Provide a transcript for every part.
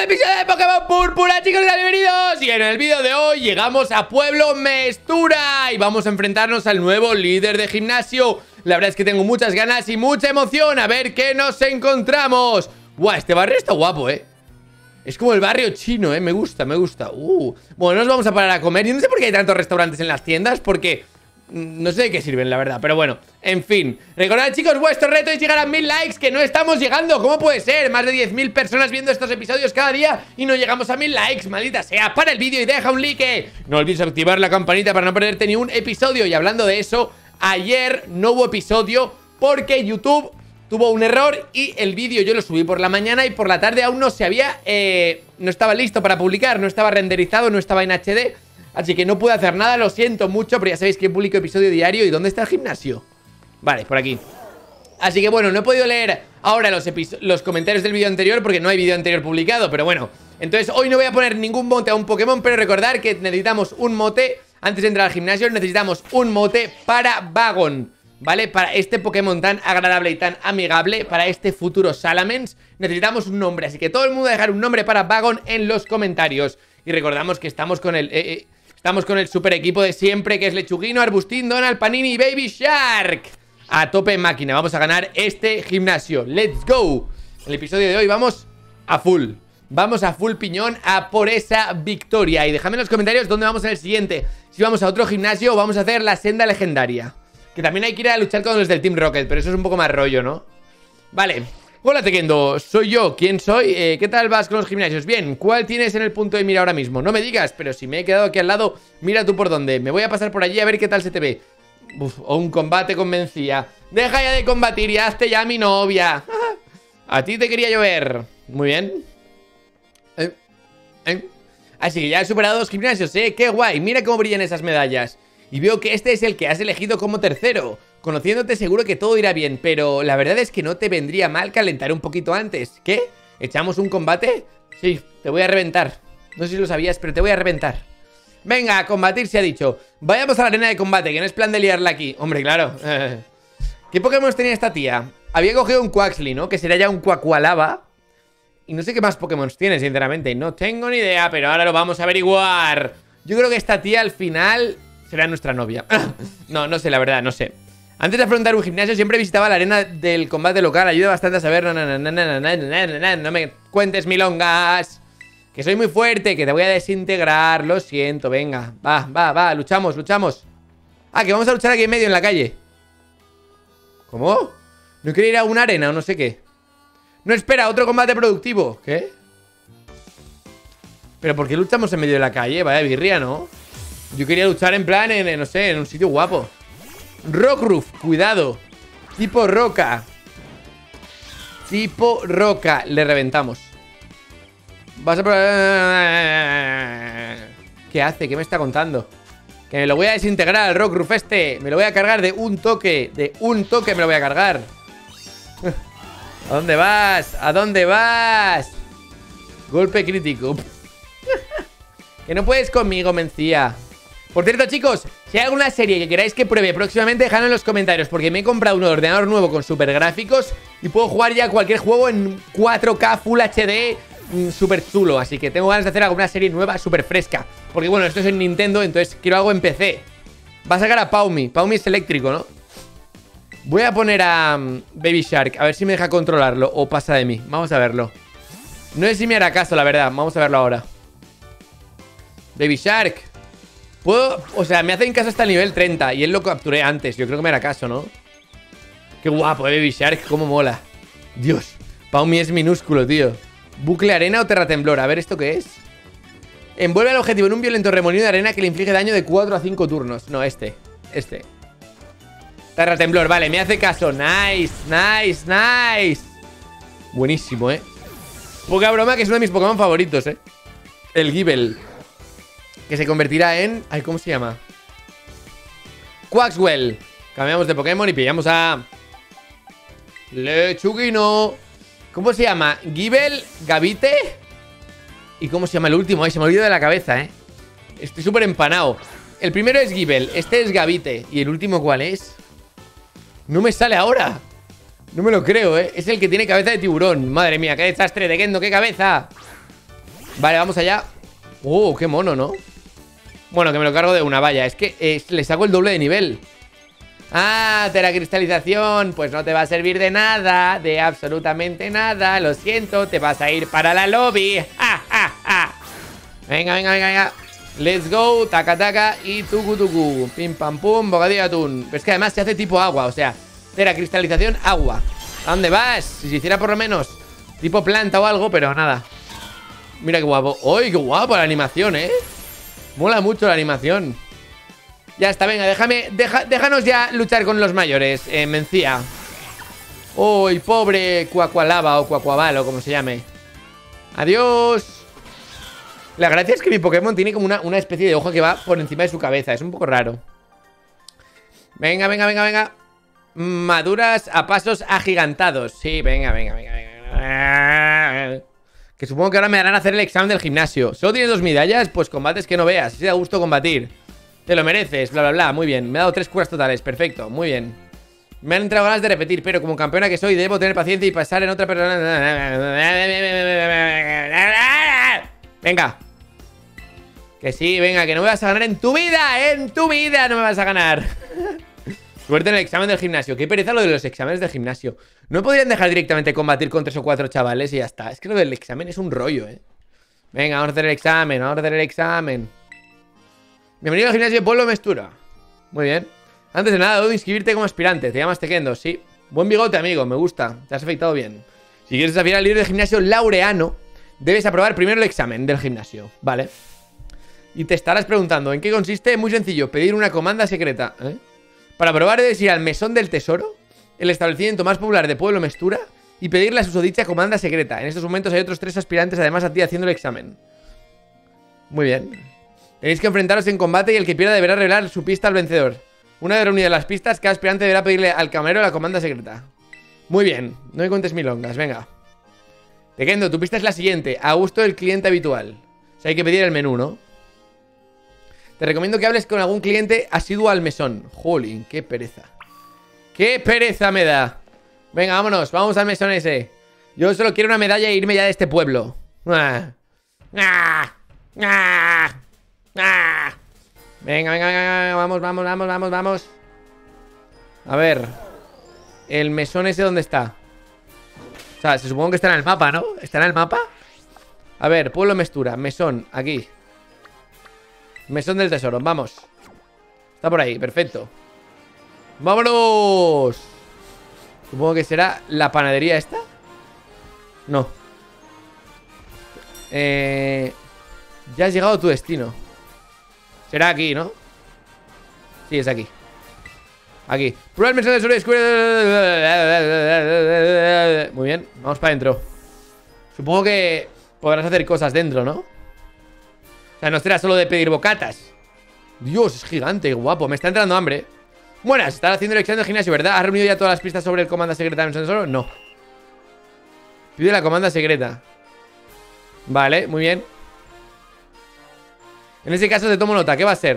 nuevo episodio de Pokémon Púrpura, chicos, bienvenidos. Y en el vídeo de hoy llegamos a Pueblo Mestura y vamos a enfrentarnos al nuevo líder de gimnasio. La verdad es que tengo muchas ganas y mucha emoción a ver qué nos encontramos. Buah, este barrio está guapo, es como el barrio chino, me gusta, me gusta. Bueno, nos vamos a parar a comer. Yo no sé por qué hay tantos restaurantes en las tiendas, porque no sé de qué sirven, la verdad, pero bueno, en fin. Recordad, chicos, vuestro reto es llegar a 1000 likes, que no estamos llegando. ¿Cómo puede ser? Más de 10.000 personas viendo estos episodios cada día y no llegamos a 1000 likes, maldita sea. Para el vídeo y deja un like. No olvides activar la campanita para no perderte ni un episodio. Y hablando de eso, ayer no hubo episodio porque YouTube tuvo un error y el vídeo yo lo subí por la mañana y por la tarde aún no se había... no estaba listo para publicar, no estaba renderizado, no estaba en HD. Así que no pude hacer nada, lo siento mucho, pero ya sabéis que publico episodio diario. ¿Y dónde está el gimnasio? Vale, por aquí. Así que bueno, no he podido leer ahora los comentarios del vídeo anterior porque no hay vídeo anterior publicado, pero bueno. Entonces hoy no voy a poner ningún mote a un Pokémon, pero recordar que necesitamos un mote. Antes de entrar al gimnasio necesitamos un mote para Bagon, ¿vale? Para este Pokémon tan agradable y tan amigable, para este futuro Salamence, necesitamos un nombre. Así que todo el mundo dejar un nombre para Bagon en los comentarios. Y recordamos que estamos con el... Estamos con el super equipo de siempre, que es Lechuguino, Arbustín, Donald, Panini y Baby Shark. A tope en máquina, vamos a ganar este gimnasio. ¡Let's go! En el episodio de hoy vamos a full. Vamos a full piñón a por esa victoria. Y dejadme en los comentarios dónde vamos en el siguiente. Si vamos a otro gimnasio o vamos a hacer la senda legendaria. Que también hay que ir a luchar con los del Team Rocket, pero eso es un poco más rollo, ¿no? Vale. Hola Tequendo, soy yo. ¿Quién soy? ¿Qué tal vas con los gimnasios? Bien, ¿cuál tienes en el punto de mira ahora mismo? No me digas, pero si me he quedado aquí al lado, mira tú por dónde. Me voy a pasar por allí a ver qué tal se te ve. O un combate convencía. Deja ya de combatir y hazte ya mi novia. A ti te quería llover. Muy bien. Así que ya he superado 2 gimnasios, qué guay. Mira cómo brillan esas medallas. Y veo que este es el que has elegido como tercero. Conociéndote seguro que todo irá bien, pero la verdad es que no te vendría mal calentar un poquito antes. ¿Qué? ¿Echamos un combate? Sí, te voy a reventar. No sé si lo sabías, pero te voy a reventar. Venga, a combatir se ha dicho. Vayamos a la arena de combate, que no es plan de liarla aquí. Hombre, claro. ¿Qué Pokémon tenía esta tía? Había cogido un Quaxly, ¿no? Que sería ya un Quaqualava. Y no sé qué más Pokémon tiene, sinceramente. No tengo ni idea, pero ahora lo vamos a averiguar. Yo creo que esta tía al final será nuestra novia. No, no sé, la verdad, no sé. Antes de afrontar un gimnasio siempre visitaba la arena del combate local. Ayuda bastante a saber. No me cuentes milongas. Que soy muy fuerte, que te voy a desintegrar. Lo siento, venga. Va, luchamos. Ah, que vamos a luchar aquí en medio, en la calle. ¿Cómo? ¿No quiere ir a una arena o no sé qué? No, espera, otro combate productivo. ¿Qué? ¿Pero por qué luchamos en medio de la calle? Vaya birria, ¿no? Yo quería luchar en plan, no sé, en un sitio guapo. Rockroof, cuidado. Tipo roca. Le reventamos. Vas a... ¿Qué hace? ¿Qué me está contando? Que me lo voy a desintegrar al Rockroof este. Me lo voy a cargar de un toque. De un toque me lo voy a cargar. ¿A dónde vas? ¿A dónde vas? Golpe crítico. Que no puedes conmigo, mencía. Por cierto, chicos, si hay alguna serie que queráis que pruebe próximamente, dejadlo en los comentarios, porque me he comprado un ordenador nuevo con super gráficos y puedo jugar ya cualquier juego en 4K Full HD súper chulo. Así que tengo ganas de hacer alguna serie nueva súper fresca, porque bueno, esto es en Nintendo, entonces quiero algo en PC. Va a sacar a Paumi. Paumi es eléctrico, ¿no? Voy a poner a Baby Shark, a ver si me deja controlarlo o pasa de mí. Vamos a verlo. No sé si me hará caso, la verdad. Vamos a verlo ahora. Baby Shark. ¿Puedo? O sea, me hacen caso hasta el nivel 30 y él lo capturé antes. Yo creo que me hará caso, ¿no? Qué guapo, Baby Shark, cómo mola. Dios, Paumi es minúsculo, tío. Bucle arena o terratemblor. A ver, ¿esto qué es? Envuelve al objetivo en un violento remolino de arena que le inflige daño de 4 a 5 turnos. No, este. Terratemblor, vale, me hace caso. Nice. Buenísimo, Poca broma que es uno de mis Pokémon favoritos, El Gible. Que se convertirá en... Ay, ¿cómo se llama? Quaxwell. Cambiamos de Pokémon y pillamos a... Lechuguino. ¿Cómo se llama? Gible, Gavite. ¿Y cómo se llama el último? Ay, se me ha olvidado de la cabeza, Estoy súper empanado. El primero es Gible, este es Gavite. ¿Y el último cuál es? No me sale ahora. No me lo creo, Es el que tiene cabeza de tiburón. Madre mía, qué desastre, Tequendo, qué cabeza. Vale, vamos allá. Oh, qué mono, ¿no? Bueno, que me lo cargo de una, vaya. Es que le saco el doble de nivel. Ah, teracristalización. Pues no te va a servir de nada. De absolutamente nada. Lo siento, te vas a ir para la lobby. ¡Ja, ja, ja! Venga, venga, venga, venga. Let's go, taca, taca y tucu, tucu. Pim, pam, pum, bocadillo de atún. Pero es que además se hace tipo agua, o sea, teracristalización, agua. ¿A dónde vas? Si se hiciera por lo menos tipo planta o algo, pero nada. Mira qué guapo. ¡Uy, qué guapo la animación, Mola mucho la animación. Ya está, venga, déjanos ya luchar con los mayores, Mencía. ¡Uy, pobre Cuacualava o Cuacuaval o como se llame! ¡Adiós! La gracia es que mi Pokémon tiene como una especie de ojo que va por encima de su cabeza. Es un poco raro. Venga, venga, venga, venga. Maduras a pasos agigantados. Sí, venga, venga, venga, venga. Que supongo que ahora me harán hacer el examen del gimnasio. ¿Solo tienes 2 medallas? Pues combates que no veas. Si da gusto combatir. Te lo mereces, bla, bla, bla. Muy bien. Me ha dado 3 curas totales. Perfecto, muy bien. Me han entrado ganas de repetir, pero como campeona que soy, debo tener paciencia y pasar en otra persona. Venga. Que sí, venga, que no me vas a ganar en tu vida. En tu vida no me vas a ganar. Suerte en el examen del gimnasio. Qué pereza lo de los exámenes del gimnasio. No podrían dejar directamente combatir con 3 o 4 chavales y ya está. Es que lo del examen es un rollo, Venga, vamos a hacer el examen, vamos a hacer el examen. Bienvenido al gimnasio de Pueblo Mestura. Muy bien. Antes de nada, debo inscribirte como aspirante. Te llamas Tequendo, sí. Buen bigote, amigo, me gusta. Te has afeitado bien. Si quieres desafiar al líder de gimnasio Laureano, debes aprobar primero el examen del gimnasio. Vale. Y te estarás preguntando, ¿en qué consiste? Muy sencillo, pedir una comanda secreta. Para probar debes ir al Mesón del Tesoro, el establecimiento más popular de Pueblo Mestura, y pedirle a susodicha comanda secreta. En estos momentos hay otros 3 aspirantes además a ti haciendo el examen. Muy bien. Tenéis que enfrentaros en combate y el que pierda deberá revelar su pista al vencedor. Una vez reunidas las pistas, cada aspirante deberá pedirle al camarero la comanda secreta. Muy bien, no me cuentes milongas, venga. Tequendo, tu pista es la siguiente. A gusto del cliente habitual. O sea, hay que pedir el menú, ¿no? Te recomiendo que hables con algún cliente asiduo al mesón. Jolín, qué pereza. ¡Qué pereza me da! Venga, vámonos, vamos al mesón ese. Yo solo quiero una medalla e irme ya de este pueblo. Venga, venga, venga, vamos, vamos, vamos, vamos, vamos. A ver. ¿El mesón ese dónde está? O sea, se supone que está en el mapa, ¿no? ¿Está en el mapa? A ver, Pueblo Mestura, mesón, aquí. Mesón del tesoro, vamos. Está por ahí, perfecto. ¡Vámonos! Supongo que será la panadería esta. No. Ya has llegado a tu destino. Será aquí, ¿no? Sí, es aquí. Aquí. Prueba el mesón del tesoro y descubre... Muy bien, vamos para adentro. Supongo que podrás hacer cosas dentro, ¿no? O sea, no será solo de pedir bocatas. Dios, es gigante, guapo. Me está entrando hambre. Buenas, estás haciendo el examen del gimnasio, ¿verdad? ¿Has reunido ya todas las pistas sobre el comanda secreta del sensor? No. Pide la comanda secreta. Vale, muy bien. En ese caso te tomo nota, ¿qué va a ser?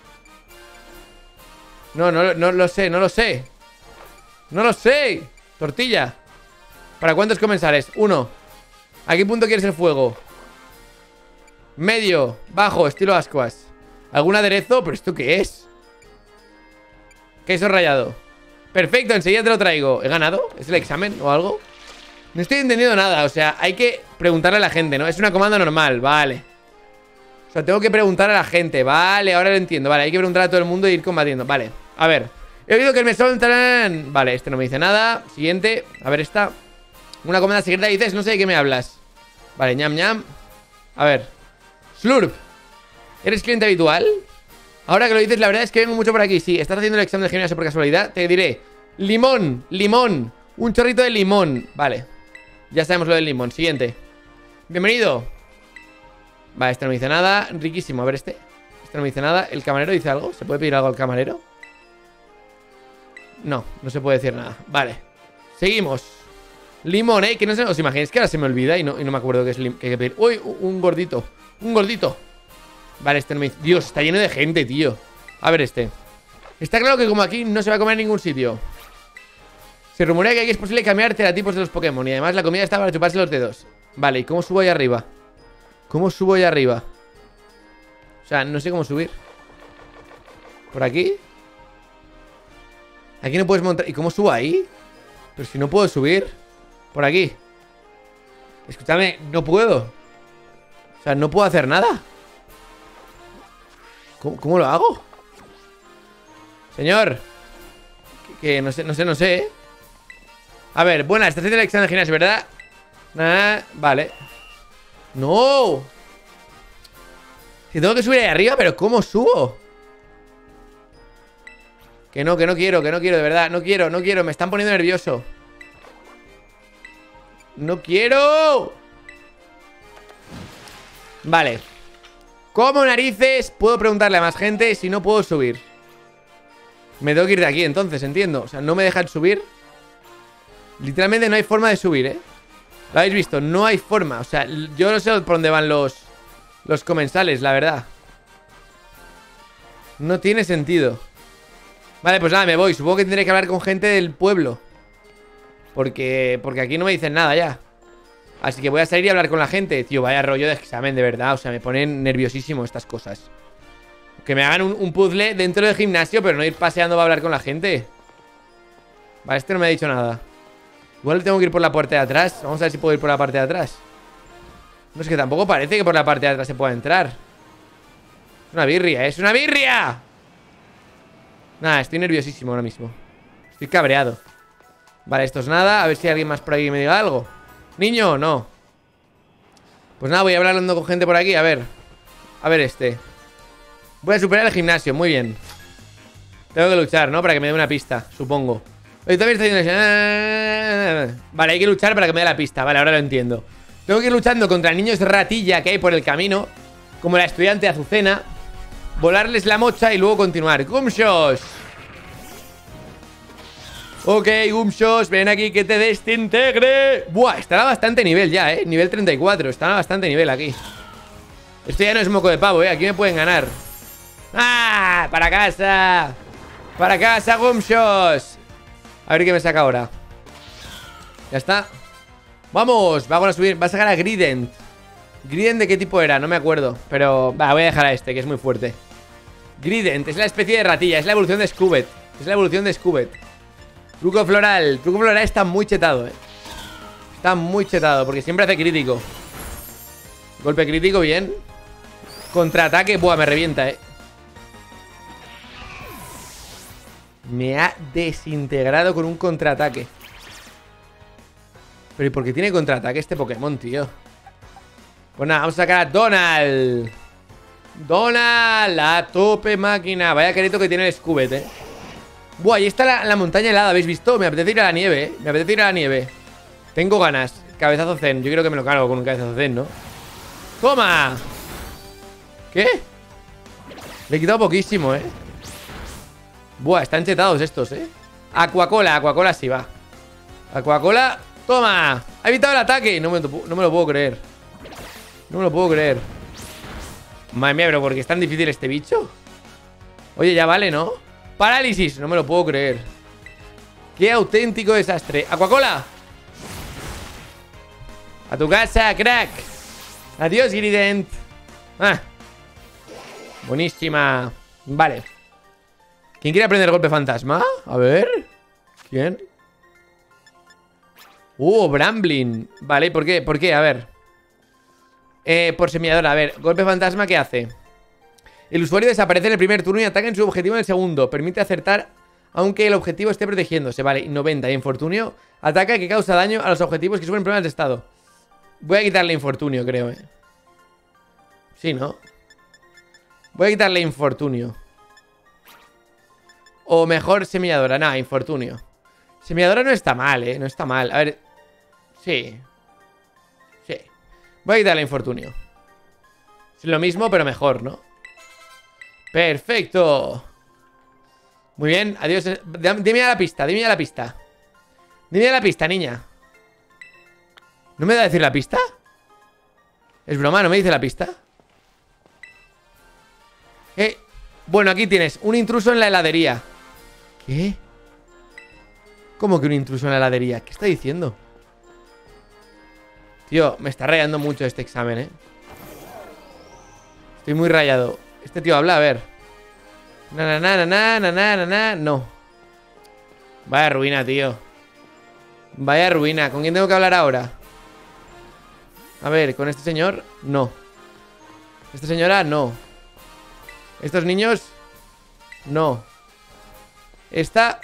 No lo sé, no lo sé. No lo sé. Tortilla. ¿Para cuántos comensales? 1. ¿A qué punto quieres el fuego? Medio, bajo, estilo ascuas. ¿Algún aderezo? ¿Pero esto qué es? Queso rallado. Perfecto, enseguida te lo traigo. ¿He ganado? ¿Es el examen o algo? No estoy entendiendo nada, o sea, hay que preguntarle a la gente, ¿no? Es una comanda normal, vale. O sea, tengo que preguntar a la gente, vale, ahora lo entiendo. Vale, hay que preguntar a todo el mundo e ir combatiendo, vale. A ver, he oído que el mesón... Vale, este no me dice nada. Siguiente, a ver esta. Una comanda secreta dices, no sé de qué me hablas. Vale, ñam ñam. A ver, Slurp, ¿eres cliente habitual? Ahora que lo dices, la verdad es que vengo mucho por aquí. Sí, estás haciendo el examen de gimnasio por casualidad. Te diré, limón, limón. Un chorrito de limón, vale. Ya sabemos lo del limón, siguiente. Bienvenido. Vale, este no me dice nada. Riquísimo, a ver este. Este no me dice nada, ¿el camarero dice algo? ¿Se puede pedir algo al camarero? No, no se puede decir nada, vale. Seguimos. Limón, que no sé, os imagináis que ahora se me olvida y no me acuerdo que es que hay que pedir. Uy, un gordito, un gordito. Vale, este no me dice... Dios, está lleno de gente, tío. A ver este. Está claro que como aquí no se va a comer en ningún sitio. Se rumorea que aquí es posible cambiar teratipos de los Pokémon. Y además la comida está para chuparse los dedos. Vale, ¿y cómo subo ahí arriba? ¿Cómo subo allá arriba? O sea, no sé cómo subir. ¿Por aquí? Aquí no puedes montar... ¿Y cómo subo ahí? Pero si no puedo subir. Por aquí. Escúchame, no puedo. O sea, no puedo hacer nada. ¿Cómo lo hago? Señor. Que no sé, ¿eh? A ver, buena, estás haciendo el examen de gimnasio, ¿verdad? Vale. ¡No! Si tengo que subir ahí arriba, pero ¿cómo subo? Que no quiero, de verdad. No quiero, me están poniendo nervioso. ¡No quiero! Vale. ¿Cómo narices puedo preguntarle a más gente si no puedo subir? Me tengo que ir de aquí entonces, entiendo. O sea, no me dejan subir. Literalmente no hay forma de subir, ¿eh? ¿Lo habéis visto? No hay forma. O sea, yo no sé por dónde van los comensales, la verdad. No tiene sentido. Vale, pues nada, me voy. Supongo que tendré que hablar con gente del pueblo. Porque aquí no me dicen nada ya. Así que voy a salir y hablar con la gente. Tío, vaya rollo de examen, de verdad. O sea, me ponen nerviosísimo estas cosas. Que me hagan un puzzle dentro del gimnasio, pero no ir paseando para hablar con la gente. Vale, este no me ha dicho nada. Igual tengo que ir por la puerta de atrás. Vamos a ver si puedo ir por la parte de atrás. No, es que tampoco parece que por la parte de atrás se pueda entrar. Es una birria, es una birria. Nada, estoy nerviosísimo ahora mismo. Estoy cabreado. Vale, esto es nada. A ver si hay alguien más por aquí que me diga algo. Niño, no. Pues nada, voy a hablar hablando con gente por aquí. A ver este. Voy a superar el gimnasio, muy bien. Tengo que luchar, ¿no? Para que me dé una pista, supongo. Oye, también está diciendo... Vale, hay que luchar para que me dé la pista. Vale, ahora lo entiendo. Tengo que ir luchando contra niños ratilla que hay por el camino, como la estudiante Azucena. Volarles la mocha y luego continuar. ¡Gumshosh! Ok, Gumshosh, ven aquí que te desintegre. Buah, estará bastante nivel ya, nivel 34, estará bastante nivel aquí. Esto ya no es moco de pavo, aquí me pueden ganar. ¡Ah! ¡Para casa! ¡Para casa, Gumshosh! A ver qué me saca ahora. Ya está. Vamos, vamos a subir. Va a sacar a Grident. ¿Grident de qué tipo era? No me acuerdo. Pero, va, voy a dejar a este, que es muy fuerte. Grident, es la especie de ratilla. Es la evolución de Scoobet. Es la evolución de Scoobet. Truco floral. Truco floral está muy chetado, Está muy chetado, porque siempre hace crítico. Golpe crítico, bien. Contraataque, buah, me revienta, Me ha desintegrado con un contraataque. Pero ¿y por qué tiene contraataque este Pokémon, tío? Pues nada, vamos a sacar a Donald. Donald, a tope máquina. Vaya carito que tiene el Scoobet, Buah, ahí está la montaña helada, ¿habéis visto? Me apetece ir a la nieve, Me apetece ir a la nieve. Tengo ganas. Cabezazo zen, yo creo que me lo cargo con un cabezazo zen, ¿no? ¡Toma! ¿Qué? Le he quitado poquísimo, Buah, están chetados estos, Aquacola, Aquacola sí va. Aquacola, toma. Ha evitado el ataque, no me lo puedo creer. No me lo puedo creer. Madre mía, pero ¿por qué es tan difícil este bicho? Oye, ya vale, ¿no? Parálisis, no me lo puedo creer. Qué auténtico desastre. Aquacola. A tu casa, crack. Adiós, Grident. Buenísima. Vale. ¿Quién quiere aprender golpe fantasma? A ver. ¿Quién? Bramblin. Vale, ¿por qué? ¿Por qué? A ver. Por semiadora. A ver, golpe fantasma, ¿qué hace? El usuario desaparece en el primer turno y ataca en su objetivo en el segundo. Permite acertar aunque el objetivo esté protegiéndose. Vale, 90. Y infortunio. Ataca que causa daño a los objetivos que sufren problemas de estado. Voy a quitarle infortunio, creo, Sí, ¿no? Voy a quitarle infortunio. O mejor semilladora. Nada, infortunio. Semilladora no está mal, no está mal. A ver. Sí. Sí. Voy a quitarle infortunio. Es lo mismo, pero mejor, ¿no? Perfecto. Muy bien, adiós. Dime a la pista, dime a la pista. Dime a la pista, niña. ¿No me da a decir la pista? Es broma, ¿no me dice la pista? Bueno, aquí tienes un intruso en la heladería. ¿Qué? ¿Cómo que un intruso en la heladería? ¿Qué está diciendo? Tío, me está rayando mucho este examen, Estoy muy rayado. Este tío habla, a ver. Na, na, na, na, na, na, na, na. No. Vaya ruina, tío. Vaya ruina. ¿Con quién tengo que hablar ahora? A ver, ¿con este señor? No. ¿Esta señora? No. ¿Estos niños? No. ¿Esta?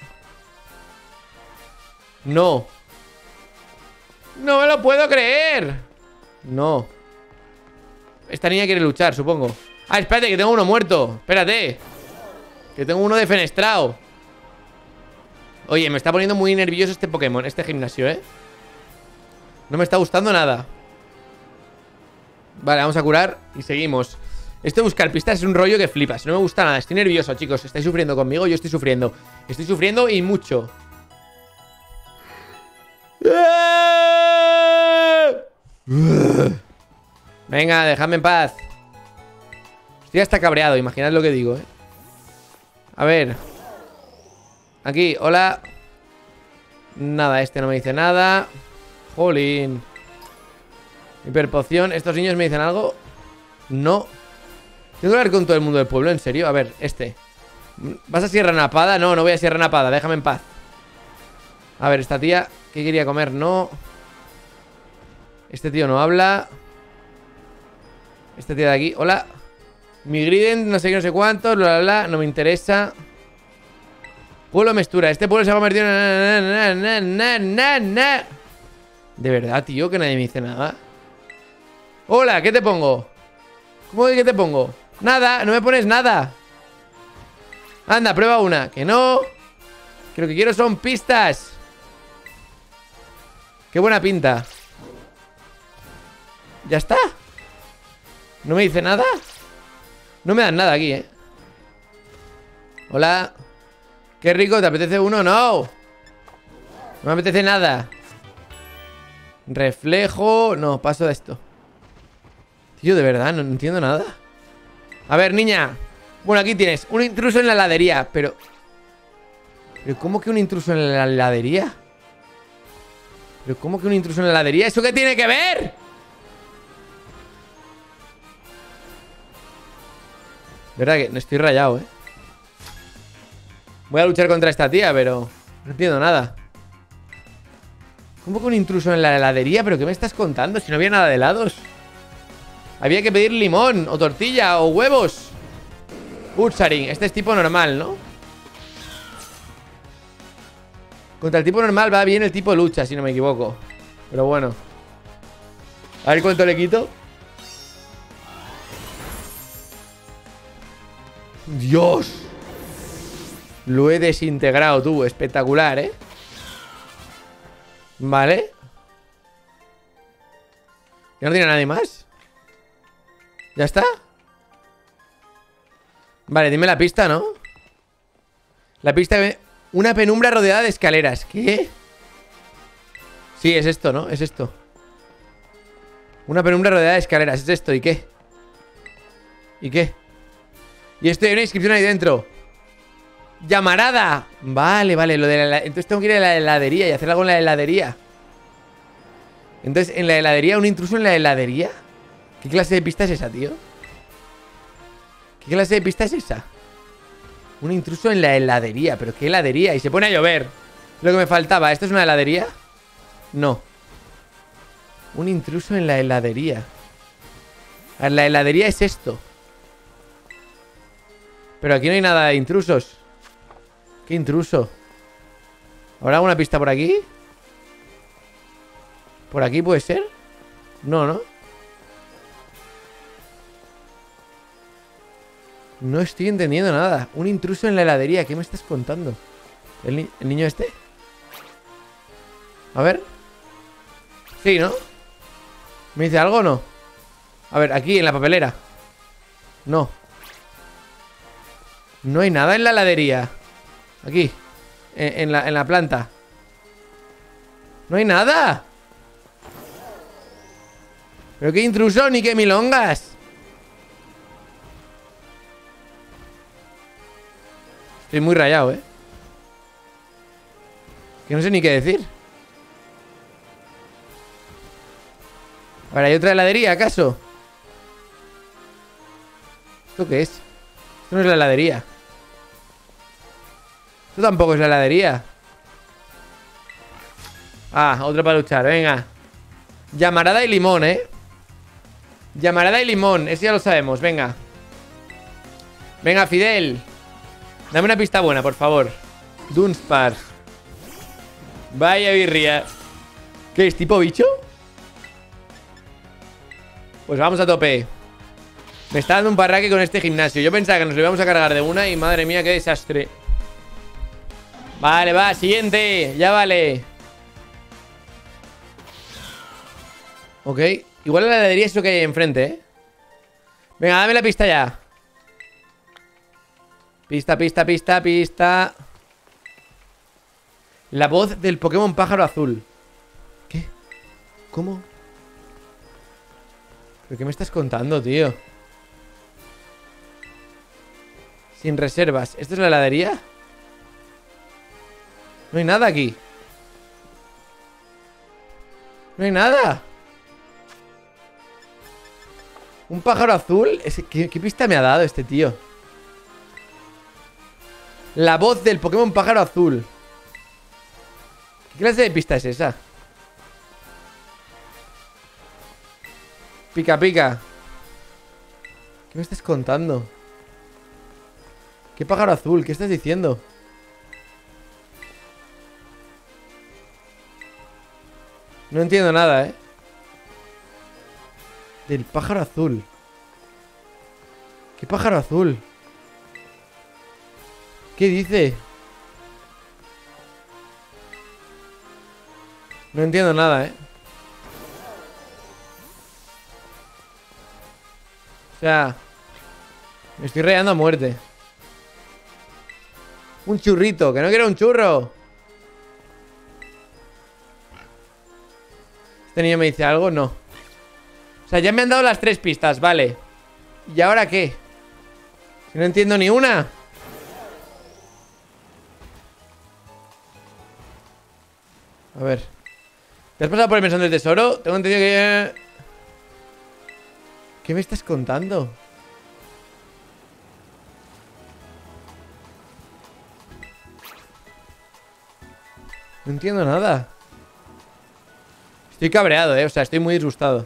No. ¡No me lo puedo creer! No. Esta niña quiere luchar, supongo. Ah, espérate, que tengo uno muerto. Espérate. Que tengo uno defenestrado. Oye, me está poniendo muy nervioso este Pokémon, este gimnasio, ¿eh? No me está gustando nada. Vale, vamos a curar y seguimos. Esto de buscar pistas es un rollo que flipas. No me gusta nada, estoy nervioso, chicos. Estáis sufriendo conmigo, yo estoy sufriendo. Estoy sufriendo y mucho. Venga, dejadme en paz. Estoy hasta cabreado, imaginad lo que digo, ¿eh? A ver. Aquí, hola. Nada, este no me dice nada. Jolín. Hiperpoción. ¿Estos niños me dicen algo? No. Tengo que hablar con todo el mundo del pueblo, ¿en serio? A ver, este. ¿Vas a Sierra Napada? No, no voy a Sierra Napada, déjame en paz. A ver, esta tía, ¿qué quería comer? No. Este tío no habla. Este tío de aquí, hola. Mi Griden, no sé qué, no sé cuántos, bla, bla, bla, no me interesa. Pueblo Mestura, este pueblo se ha convertido en... De verdad, tío, que nadie me dice nada. Hola, ¿qué te pongo? ¿Cómo que qué te pongo? Nada, no me pones nada. Anda, prueba una. Que no. Que lo que quiero son pistas. Qué buena pinta. ¿Ya está? ¿No me dice nada? No me dan nada aquí, ¿eh? Hola. Qué rico, ¿te apetece uno? No. No me apetece nada. Reflejo. No, paso de esto. Tío, de verdad, no entiendo nada. A ver, niña. Bueno, aquí tienes un intruso en la heladería. Pero ¿cómo que un intruso en la heladería? ¿Pero cómo que un intruso en la heladería? ¿Eso qué tiene que ver? Verdad que no estoy rayado, ¿eh? Voy a luchar contra esta tía, pero no entiendo nada. ¿Cómo que un intruso en la heladería? ¿Pero qué me estás contando? Si no había nada de helados. Había que pedir limón, o tortilla, o huevos. Ursaring, este es tipo normal, ¿no? Contra el tipo normal va bien el tipo lucha, si no me equivoco. Pero bueno. A ver cuánto le quito. ¡Dios! Lo he desintegrado, tú. Espectacular, ¿eh? Vale. ¿Ya no tiene nadie más? ¿Ya está? Vale, dime la pista, ¿no? La pista... Una penumbra rodeada de escaleras. ¿Qué? Sí, es esto, ¿no? Es esto. Una penumbra rodeada de escaleras. Es esto, ¿y qué? ¿Y qué? Y esto hay una inscripción ahí dentro. ¡Llamarada! Vale, vale, lo de la... Entonces tengo que ir a la heladería y hacer algo en la heladería. Entonces, en la heladería, un intruso en la heladería. ¿Qué clase de pista es esa, tío? ¿Qué clase de pista es esa? Un intruso en la heladería. ¿Pero qué heladería? Y se pone a llover. Lo que me faltaba. ¿Esto es una heladería? No. Un intruso en la heladería. A ver, la heladería es esto. Pero aquí no hay nada de intrusos. ¿Qué intruso? ¿Habrá alguna pista por aquí? ¿Por aquí puede ser? No, ¿no? No estoy entendiendo nada. Un intruso en la heladería. ¿Qué me estás contando? ¿El niño este? A ver. Sí, ¿no? ¿Me dice algo o no? A ver, aquí en la papelera. No. No hay nada en la heladería. Aquí. En la planta. No hay nada. ¿Pero qué intruso ni qué milongas? Estoy muy rayado, ¿eh? Que no sé ni qué decir. A ver, ¿hay otra heladería, acaso? ¿Esto qué es? Esto no es la heladería. Esto tampoco es la heladería. Ah, otro para luchar, venga. Llamarada y limón, Llamarada y limón, ese ya lo sabemos, venga. Venga, Fidel. Dame una pista buena, por favor. Dunsparce. Vaya birria. ¿Qué es, tipo bicho? Pues vamos a tope. Me está dando un parraque con este gimnasio. Yo pensaba que nos lo íbamos a cargar de una y madre mía, qué desastre. Vale, va, siguiente. Ya vale. Ok. Igual la heladería es lo que hay enfrente, Venga, dame la pista ya. Pista, pista, pista, pista. La voz del Pokémon pájaro azul. ¿Qué? ¿Cómo? ¿Pero qué me estás contando, tío? Sin reservas. ¿Esto es la heladería? No hay nada aquí. No hay nada. ¿Un pájaro azul? ¿Qué pista me ha dado este tío? La voz del Pokémon pájaro azul. ¿Qué clase de pista es esa? Pica, pica. ¿Qué me estás contando? ¿Qué pájaro azul? ¿Qué estás diciendo? No entiendo nada, Del pájaro azul. ¿Qué pájaro azul? ¿Qué dice? No entiendo nada, O sea, me estoy rayando a muerte. Un churrito, que no quiero un churro. ¿Este niño me dice algo? No. O sea, ya me han dado las 3 pistas, vale. ¿Y ahora qué? Si no entiendo ni una. A ver. ¿Te has pasado por el mesón del tesoro? Tengo entendido que... ¿Qué me estás contando? No entiendo nada. Estoy cabreado, O sea, estoy muy disgustado.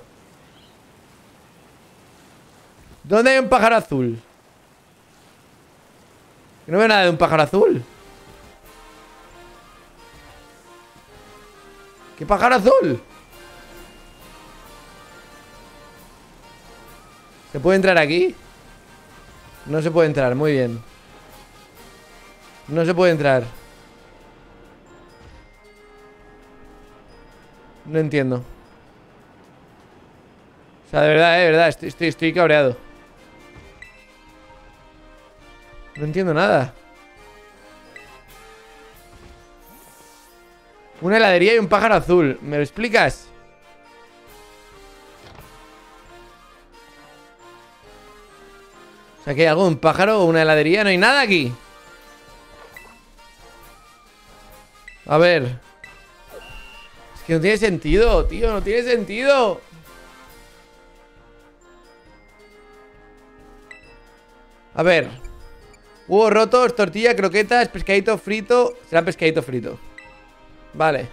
¿Dónde hay un pájaro azul? No veo nada de un pájaro azul. ¿Qué pájaro azul? ¿Se puede entrar aquí? No se puede entrar, muy bien. No se puede entrar. No entiendo. O sea, de verdad, estoy cabreado. No entiendo nada. Una heladería y un pájaro azul. ¿Me lo explicas? O sea, que hay algo, un pájaro o una heladería. No hay nada aquí. A ver. Es que no tiene sentido, tío. No tiene sentido. A ver. Huevos rotos, tortilla, croquetas, pescadito frito. Será pescadito frito. Vale.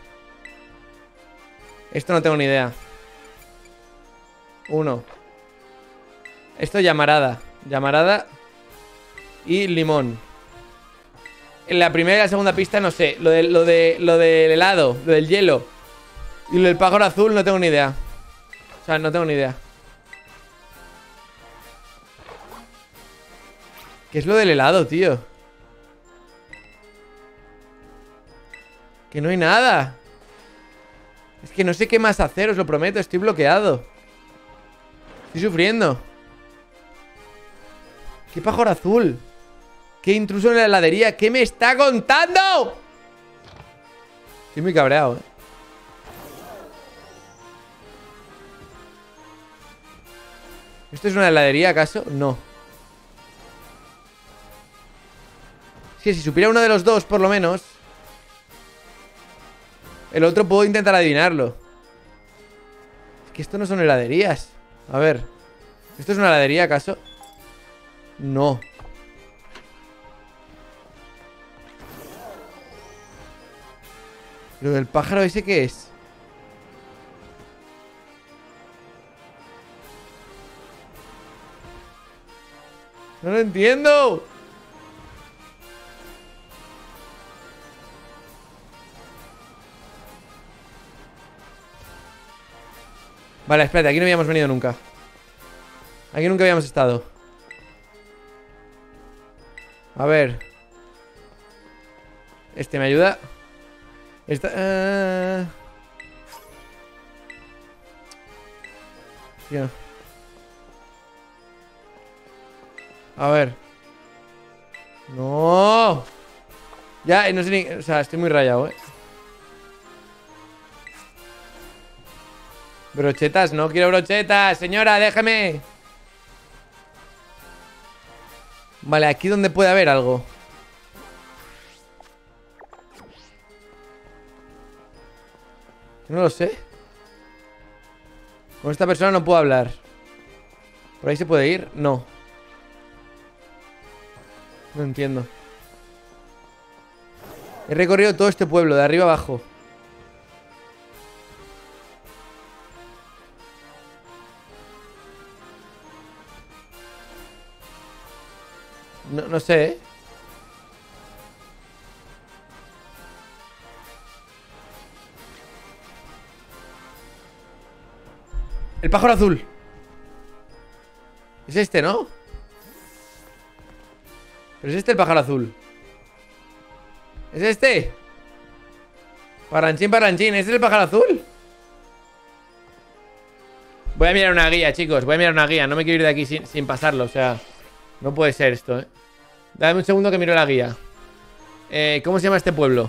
Esto no tengo ni idea. 1. Esto llamarada. Llamarada y limón. En la primera y la segunda pista no sé. Lo del helado, lo del hielo y lo del pájaro azul no tengo ni idea. O sea, no tengo ni idea. ¿Qué es lo del helado, tío? Que no hay nada. Es que no sé qué más hacer, os lo prometo. Estoy bloqueado. Estoy sufriendo. ¿Qué pájaro azul? ¿Qué intruso en la heladería? ¿Qué me está contando? Estoy muy cabreado, ¿Esto es una heladería acaso? No. Sí, si supiera uno de los dos, por lo menos. El otro puedo intentar adivinarlo. Es que esto no son heladerías. A ver. ¿Esto es una heladería acaso? No. ¿Lo del pájaro ese qué es? No lo entiendo. Vale, espérate, aquí no habíamos venido nunca. Aquí nunca habíamos estado. A ver. Este me ayuda. Esta... Tío. A ver. No. Ya, no sé ni... O sea, estoy muy rayado, Brochetas, no quiero brochetas. Señora, déjeme. Vale, aquí donde puede haber algo. No lo sé. Con esta persona no puedo hablar. ¿Por ahí se puede ir? No. No entiendo. He recorrido todo este pueblo, de arriba abajo. No sé, El pájaro azul. Es este, ¿no? Pero es este el pájaro azul. ¿Es este? Parlanchín, parlanchín. ¿Este es el pájaro azul? Voy a mirar una guía, chicos. Voy a mirar una guía. No me quiero ir de aquí sin pasarlo. O sea, no puede ser esto, Dame un segundo que miro la guía. ¿Cómo se llama este pueblo?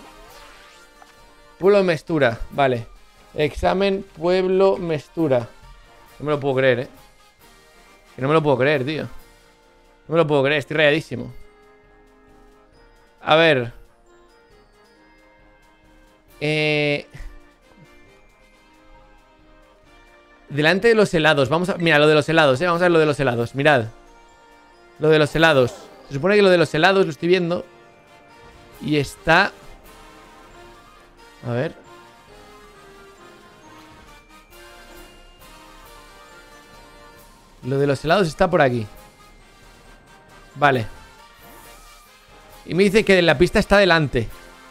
Pueblo Mestura. Vale. Examen Pueblo Mestura. No me lo puedo creer, Que no me lo puedo creer, tío. No me lo puedo creer. Estoy rayadísimo. A ver. Delante de los helados. Vamos a... Mira, lo de los helados, Vamos a ver lo de los helados. Mirad. Lo de los helados. Se supone que lo de los helados lo estoy viendo. Y está... A ver. Lo de los helados está por aquí. Vale. Y me dice que la pista está delante.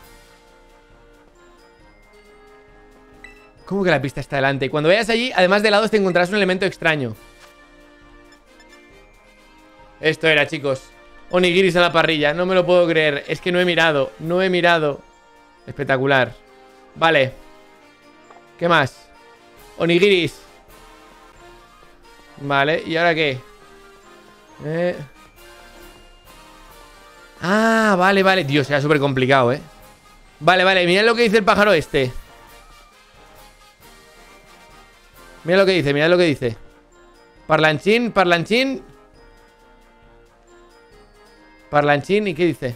¿Cómo que la pista está delante? Y cuando vayas allí, además de helados, te encontrarás un elemento extraño. Esto era, chicos. Onigiris a la parrilla. No me lo puedo creer. Es que no he mirado. No he mirado. Espectacular. Vale. ¿Qué más? Onigiris. Vale. ¿Y ahora qué? Ah, vale, vale. Dios, era súper complicado, Vale, vale. Mirad lo que dice el pájaro este. Mira lo que dice, mirad lo que dice. Parlanchín, parlanchín. Parlanchín, ¿y qué dice?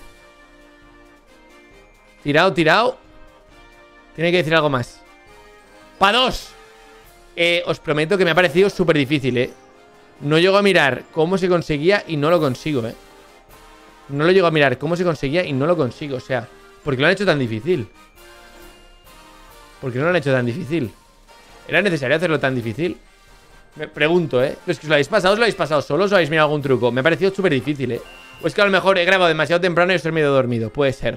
Tirado, tirado. Tiene que decir algo más. ¡Pa' dos! Os prometo que me ha parecido súper difícil, No llego a mirar cómo se conseguía y no lo consigo, No lo llego a mirar cómo se conseguía y no lo consigo. O sea, ¿por qué lo han hecho tan difícil? ¿Por qué no lo han hecho tan difícil? ¿Era necesario hacerlo tan difícil? Me pregunto, ¿Los que os lo habéis pasado solos o habéis mirado algún truco? Me ha parecido súper difícil, O es que a lo mejor he grabado demasiado temprano y estoy medio dormido. Puede ser.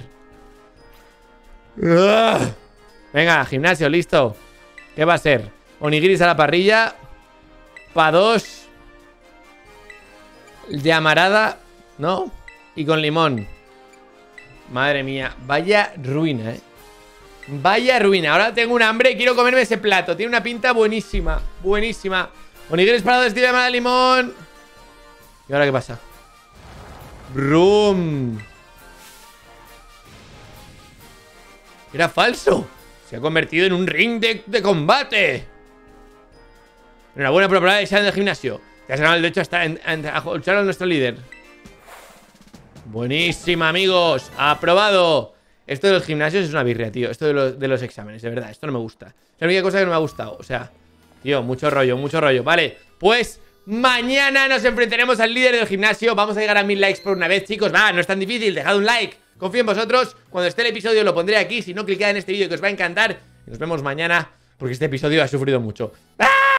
Venga, gimnasio, listo. ¿Qué va a ser? Onigiris a la parrilla. Pa' dos. Llamarada, ¿no? Y con limón. Madre mía, vaya ruina, Vaya ruina, ahora tengo un hambre y quiero comerme ese plato. Tiene una pinta buenísima, buenísima. Onigiris parado de estilo llamada limón. ¿Y ahora qué pasa? Brum. Era falso. Se ha convertido en un ring de combate. Enhorabuena por la probada de examen del gimnasio. Te has ganado el derecho a luchar a nuestro líder. Buenísima, amigos. Aprobado. Esto de los gimnasios es una birria, tío. Esto de los exámenes, de verdad. Esto no me gusta. Es la única cosa que no me ha gustado. O sea, tío, mucho rollo, mucho rollo. Vale, pues Mañana nos enfrentaremos al líder del gimnasio. Vamos a llegar a 1000 likes por una vez, chicos. Va, no es tan difícil, dejad un like. Confío en vosotros. Cuando esté el episodio lo pondré aquí. Si no, clicad en este vídeo que os va a encantar. Y nos vemos mañana, porque este episodio ha sufrido mucho. ¡Ah!